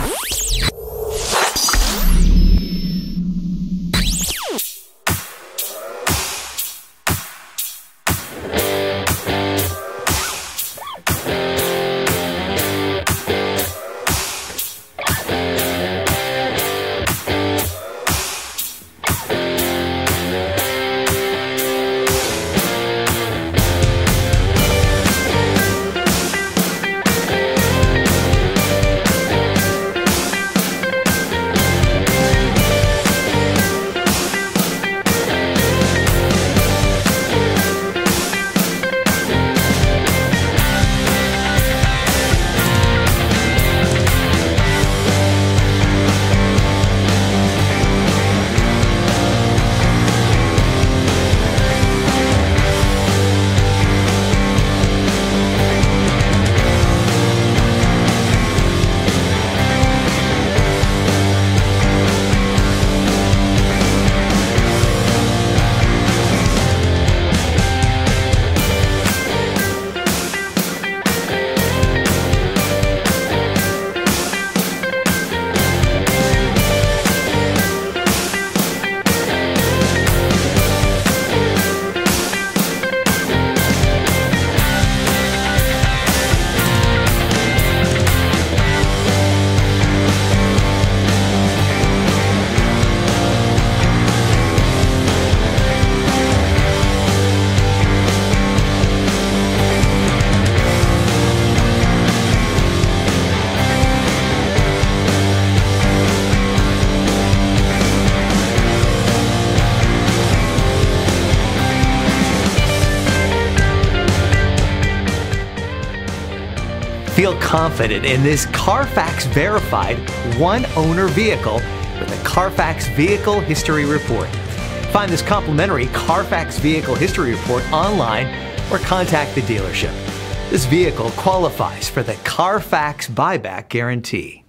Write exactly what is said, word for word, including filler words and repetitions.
Feel confident in this CARFAX verified one-owner vehicle with a CARFAX Vehicle History Report. Find this complimentary CARFAX Vehicle History Report online or contact the dealership. This vehicle qualifies for the CARFAX Buyback Guarantee.